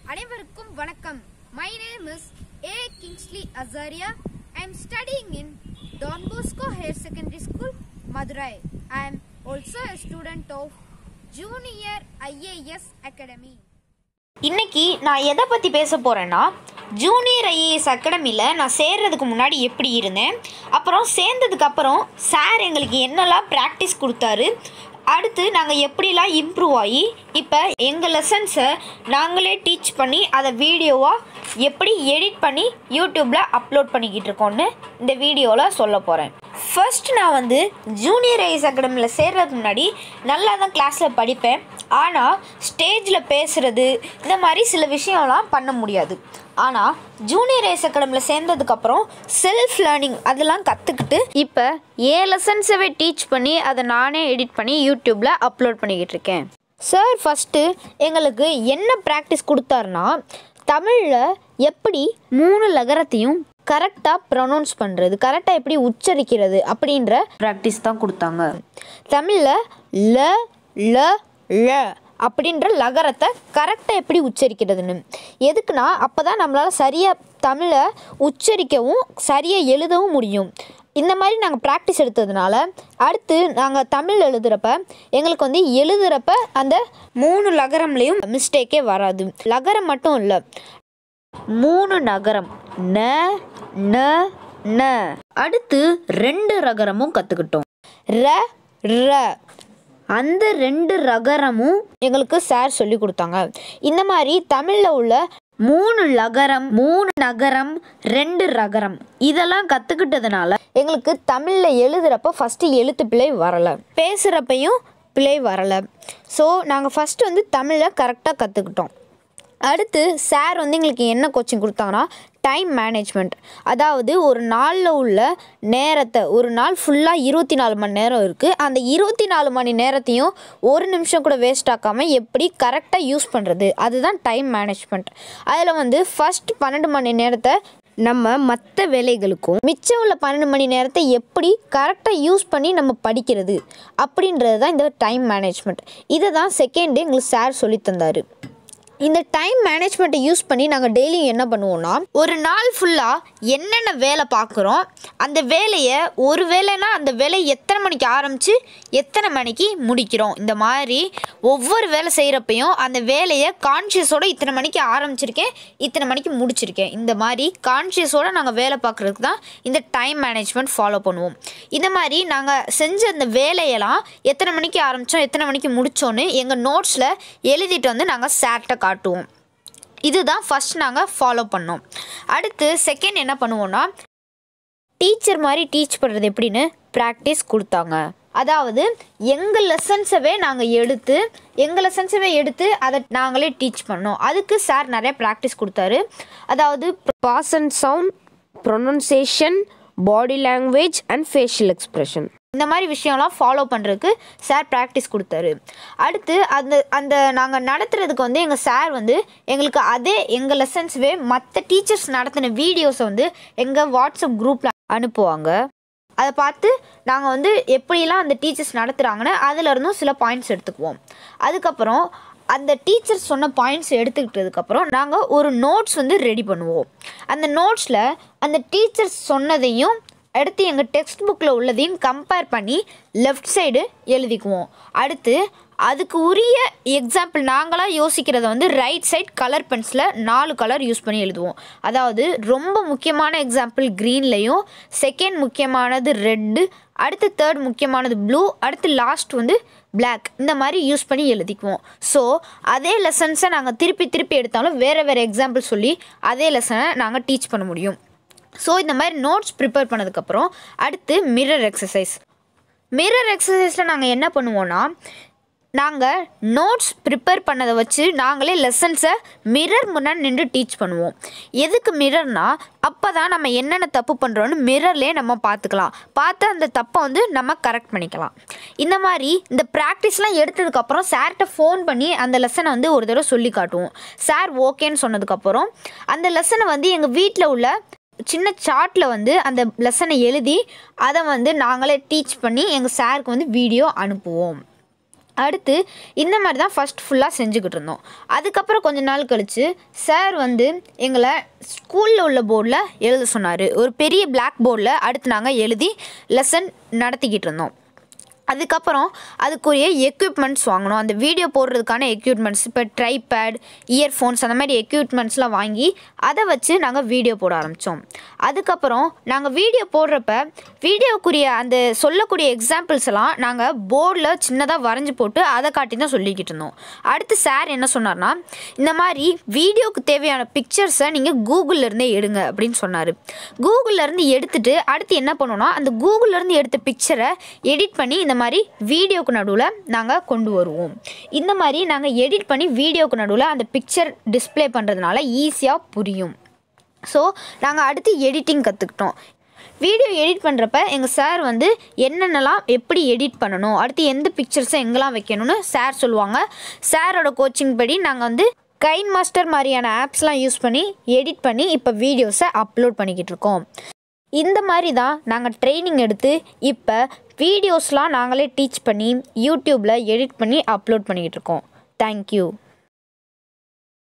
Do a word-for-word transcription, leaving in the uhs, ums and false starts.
அனைவருக்கும் வணக்கம். My name is A. Kingsley Azaria. I am studying in Don Bosco Higher Secondary School, Madurai. I am also a student of Junior I A S Academy. இன்னைக்கு நான் எதை பற்றி பேச போகிறேன்னா, junior IAS அகாடமியில் நான் சேர்றதுக்கு முன்னாடி எப்படி இருந்தேன், அப்புறம் சேர்ந்ததுக்கப்புறம் சார் எங்களுக்கு என்னெல்லாம் ப்ராக்டிஸ் கொடுத்தாரு, அடுத்து நாங்கள் எப்படிலாம் இம்ப்ரூவ் ஆகி இப்போ எங்கள் லெசன்ஸை நாங்களே டீச் பண்ணி அதை வீடியோவாக எப்படி எடிட் பண்ணி யூடியூப்பில் அப்லோட் பண்ணிக்கிட்டு இருக்கோன்னு இந்த வீடியோவில் சொல்ல போகிறேன். ஃபர்ஸ்ட் நான் வந்து ஜூனியர் ஐஏஎஸ் அகாடமியில் சேர்றதுக்கு முன்னாடி நல்லா தான் கிளாஸில் படிப்பேன். ஆனால் ஸ்டேஜில் பேசுகிறது இந்த மாதிரி சில விஷயம்லாம் பண்ண முடியாது. ஆனால் ஜூனியர் ஐஏஎஸ் அகாடமியில் சேர்ந்ததுக்கப்புறம் செல்ஃப் லேர்னிங் அதெல்லாம் கற்றுக்கிட்டு இப்போ ஏ லெசன்ஸவே டீச் பண்ணி அதை நானே எடிட் பண்ணி யூடியூப்பில் அப்லோட் பண்ணிக்கிட்டு இருக்கேன். சார் ஃபஸ்ட்டு எங்களுக்கு என்ன ப்ராக்டிஸ் கொடுத்தாருன்னா, தமிழில் எப்படி மூணு லகரத்தையும் கரெக்டாக ப்ரொனவுன்ஸ் பண்ணுறது, கரெக்டாக எப்படி உச்சரிக்கிறது அப்படின்ற ப்ராக்டிஸ் தான் கொடுத்தாங்க. தமிழில் ல ல ல அப்படின்ற லகரத்தை கரெக்டாக எப்படி உச்சரிக்கிறதுன்னு. எதுக்குன்னா அப்போ தான் நம்மளால் சரியாக தமிழை உச்சரிக்கவும் சரியாக எழுதவும் முடியும். இந்த மாதிரி நாங்கள் ப்ராக்டிஸ் எடுத்ததுனால அடுத்து நாங்கள் தமிழ் எழுதுகிறப்ப எங்களுக்கு வந்து எழுதுகிறப்ப அந்த மூணு லகரம்லேயும் மிஸ்டேக்கே வராது. லகரம் மட்டும் இல்லை, மூணு நகரம் ந ந ந. அடுத்து ரெண்டு ரகரமும் கற்றுக்கிட்டோம். ர ர அந்த ரெண்டு ரகரமும் எங்களுக்கு சார் சொல்லி கொடுத்தாங்க. இந்த மாதிரி தமிழில் உள்ள மூணு லகரம், மூணு நகரம், ரெண்டு ரகரம் இதெல்லாம் கற்றுக்கிட்டதுனால எங்களுக்கு தமிழில் எழுதுகிறப்ப ஃபஸ்ட்டு எழுத்து பிழை வரலை, பேசுகிறப்பையும் பிழை வரலை. ஸோ நாங்கள் ஃபஸ்ட்டு வந்து தமிழை கரெக்டாக கற்றுக்கிட்டோம். அடுத்து சார் வந்து எங்களுக்கு என்ன கோச்சிங் கொடுத்தாங்கன்னா, டைம் மேனேஜ்மெண்ட். அதாவது ஒரு நாளில் உள்ள நேரத்தை, ஒரு நாள் ஃபுல்லாக இருபத்தி நாலு மணி நேரம் இருக்குது, அந்த இருபத்தி நாலு மணி நேரத்தையும் ஒரு நிமிஷம் கூட வேஸ்ட் ஆக்காமல் எப்படி கரெக்டாக யூஸ் பண்ணுறது, அதுதான் டைம் மேனேஜ்மெண்ட். அதில் வந்து ஃபஸ்ட் பன்னெண்டு மணி நேரத்தை நம்ம மற்ற வேலைகளுக்கும், மிச்சம் உள்ள பன்னெண்டு மணி நேரத்தை எப்படி கரெக்டாக யூஸ் பண்ணி நம்ம படிக்கிறது அப்படின்றது தான் இந்த டைம் மேனேஜ்மெண்ட். இதை தான் செகண்டு எங்களுக்கு சார் சொல்லி தந்தார். இந்த டைம் மேனேஜ்மெண்ட்டை யூஸ் பண்ணி நாங்கள் டெய்லியும் என்ன பண்ணுவோம்னா, ஒரு நாள் ஃபுல்லாக என்னென்ன வேலை பார்க்குறோம், அந்த வேலையை ஒரு வேலைனா அந்த வேலையை எத்தனை மணிக்கு ஆரம்பித்து எத்தனை மணிக்கு முடிக்கிறோம், இந்த மாதிரி ஒவ்வொரு வேலை செய்கிறப்பையும் அந்த வேலையை கான்ஷியஸோடு இத்தனை மணிக்கு ஆரம்பிச்சிருக்கேன், இத்தனை மணிக்கு முடிச்சிருக்கேன், இந்த மாதிரி கான்ஷியஸோடு நாங்கள் வேலை பார்க்குறதுக்கு தான் இந்த டைம் மேனேஜ்மெண்ட் ஃபாலோ பண்ணுவோம். இந்த மாதிரி நாங்கள் செஞ்ச அந்த வேலையெல்லாம் எத்தனை மணிக்கு ஆரம்பித்தோம் எத்தனை மணிக்கு முடித்தோன்னு எங்கள் நோட்ஸில் எழுதிட்டு வந்து நாங்கள் சார்ட்டை காட்டுவோம். இதுதான் ஃபஸ்ட் நாங்கள் ஃபாலோ பண்ணோம். அடுத்து செகண்ட் என்ன பண்ணுவோன்னா, டீச்சர் மாதிரி டீச் பண்ணுறது எப்படின்னு ப்ராக்டிஸ் கொடுத்தாங்க. அதாவது எங்கள் லெசன்ஸவே நாங்கள் எடுத்து எங்கள் லெசன்ஸவே எடுத்து அதை நாங்களே டீச் பண்ணோம். அதுக்கு சார் நிறைய ப்ராக்டிஸ் கொடுத்தாரு. அதாவது pause and sound, pronunciation, body language and facial expression, இந்த மாதிரி விஷயம்லாம் ஃபாலோ பண்ணுறதுக்கு சார் ப்ராக்டிஸ் கொடுத்தாரு. அடுத்து அந்த அந்த நாங்கள் நடத்துகிறதுக்கு வந்து எங்கள் சார் வந்து எங்களுக்கு அதே எங்கள் லெசன்ஸ்வே மற்ற டீச்சர்ஸ் நடத்தின வீடியோஸை வந்து எங்கள் வாட்ஸ்அப் குரூப்பில் அனுப்புவாங்க. அதை பார்த்து நாங்கள் வந்து எப்படிலாம் அந்த டீச்சர்ஸ் நடத்துகிறாங்கன்னு அதிலருந்தும் சில பாயிண்ட்ஸ் எடுத்துக்குவோம். அதுக்கப்புறம் அந்த டீச்சர்ஸ் சொன்ன பாயிண்ட்ஸ் எடுத்துக்கிட்டதுக்கப்புறம் நாங்கள் ஒரு நோட்ஸ் வந்து ரெடி பண்ணுவோம். அந்த நோட்ஸில் அந்த டீச்சர்ஸ் சொன்னதையும் அடுத்து எங்கள் டெக்ஸ்ட் புக்கில் உள்ளதையும் கம்பேர் பண்ணி லெஃப்ட் சைடு எழுதிக்குவோம். அடுத்து அதுக்கு உரிய எக்ஸாம்பிள் நாங்களாக யோசிக்கிறத வந்து ரைட் சைட் கலர் பென்சிலில் நாலு கலர் யூஸ் பண்ணி எழுதுவோம். அதாவது ரொம்ப முக்கியமான எக்ஸாம்பிள் க்ரீன்லேயும், செகண்ட் முக்கியமானது ரெட்டு, அடுத்து தேர்ட் முக்கியமானது ப்ளூ, அடுத்து லாஸ்ட் வந்து பிளாக், இந்த மாதிரி யூஸ் பண்ணி எழுதிக்குவோம். ஸோ அதே லெசன்ஸை நாங்கள் திருப்பி திருப்பி எடுத்தாலும் வேறு வேறு எக்ஸாம்பிள் சொல்லி அதே லெசனை நாங்கள் டீச் பண்ண முடியும். ஸோ இந்த மாதிரி நோட்ஸ் ப்ரிப்பேர் பண்ணதுக்கப்புறம் அடுத்து மிரர் எக்ஸசைஸ். மிரர் எக்ஸசைஸில் நாங்கள் என்ன பண்ணுவோன்னா, நாங்கள் நோட்ஸ் ப்ரிப்பேர் பண்ணதை வச்சு நாங்களே லெசன்ஸை மிரர் முன்னாடி நின்று டீச் பண்ணுவோம். எதுக்கு மிரர்னா, அப்போ தான் நம்ம என்னென்ன தப்பு பண்ணுறோன்னு மிரர்லேயே நம்ம பார்த்துக்கலாம், பார்த்து அந்த தப்பை வந்து நம்ம கரெக்ட் பண்ணிக்கலாம். இந்த மாதிரி இந்த ப்ராக்டிஸ்லாம் எடுத்ததுக்கப்புறம் சார்கிட்ட ஃபோன் பண்ணி அந்த லெசனை வந்து ஒரு தடவை சொல்லி காட்டுவோம். சார் ஓகேன்னு சொன்னதுக்கப்புறம் அந்த லெசனை வந்து எங்கள் வீட்டில் உள்ள சின்ன சார்ட்டில் வந்து அந்த லெசனை எழுதி அதை வந்து நாங்களே டீச் பண்ணி எங்கள் சாருக்கு வந்து வீடியோ அனுப்புவோம். அடுத்து இந்த மாதிரி தான் ஃபஸ்ட் ஃபுல்லாக செஞ்சுக்கிட்டு இருந்தோம். அதுக்கப்புறம் கொஞ்ச நாள் கழித்து சார் வந்து எங்களை ஸ்கூலில் உள்ள போர்டில் எழுத சொன்னார். ஒரு பெரிய பிளாக் போர்டில் அடுத்து நாங்கள் எழுதி லெசன் நடத்திக்கிட்டு இருந்தோம். அதுக்கப்புறம் அதுக்குரிய எக்யூப்மெண்ட்ஸ் வாங்கணும். அந்த வீடியோ போடுறதுக்கான எக்யூப்மெண்ட்ஸ், இப்போ ட்ரைபேட், இயர்ஃபோன்ஸ் அந்த மாதிரி எக்யூப்மெண்ட்ஸ்லாம் வாங்கி அதை வச்சு நாங்கள் வீடியோ போட ஆரம்பித்தோம். அதுக்கப்புறம் நாங்கள் வீடியோ போடுறப்ப வீடியோக்குரிய அந்த சொல்லக்கூடிய எக்ஸாம்பிள்ஸ் எல்லாம் நாங்கள் போர்டில் சின்னதாக வரைஞ்சி போட்டு அதை காட்டி தான் சொல்லிக்கிட்டு இருந்தோம். அடுத்து சார் என்ன சொன்னார்னா, இந்த மாதிரி வீடியோவுக்கு தேவையான பிக்சர்ஸை நீங்கள் கூகுளிலேருந்தே எடுங்க அப்படின்னு சொன்னார். கூகுளிலேருந்து எடுத்துகிட்டு அடுத்து என்ன பண்ணோன்னா, அந்த கூகுளிலேருந்து எடுத்த பிக்சரை எடிட் பண்ணி இந்த மாதிரி வீடியோக்கு நடுவில் நாங்கள் கொண்டு வருவோம். இந்த மாதிரி நாங்கள் எடிட் பண்ணி வீடியோக்கு நடுவில் அந்த பிக்சர் டிஸ்பிளே பண்ணுறதுனால ஈஸியாக புரியும். ஸோ நாங்கள் அடுத்து எடிட்டிங் கற்றுக்கிட்டோம். வீடியோ எடிட் பண்ணுறப்ப எங்கள் சார் வந்து என்னென்னலாம் எப்படி எடிட் பண்ணணும், அடுத்து எந்த பிக்சர்ஸை எங்கெல்லாம் வைக்கணும்னு சார் சொல்லுவாங்க. சாரோட கோச்சிங் படி நாங்கள் வந்து கைன் மாஸ்டர் மாதிரியான ஆப்ஸ்லாம் யூஸ் பண்ணி எடிட் பண்ணி இப்போ வீடியோஸை அப்லோட் பண்ணிக்கிட்டு இருக்கோம். இந்த மாதிரி தான் நாங்கள் ட்ரைனிங் எடுத்து இப்போ வீடியோஸ்லாம் நாங்களே டீச் பண்ணி யூடியூப்பில் எடிட் பண்ணி அப்லோட் பண்ணிக்கிட்டு இருக்கோம். தேங்க்யூ.